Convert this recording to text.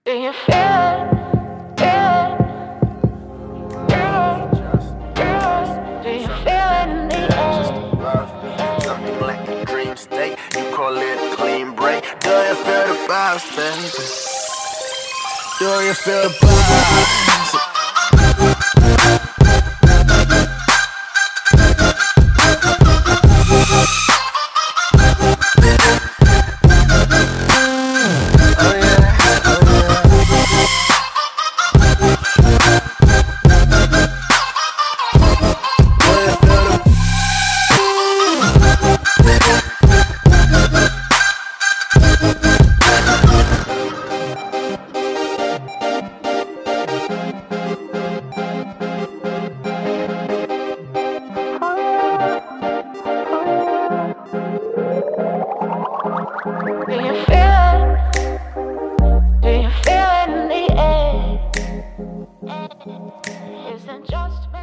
Do you feel it? Feel it? Do you feel it in the air? Something like a dream state, you call it a clean break. Do you feel the vibes, baby? Do you feel the vibes? Do you feel it? Do you feel it in the air? Isn't just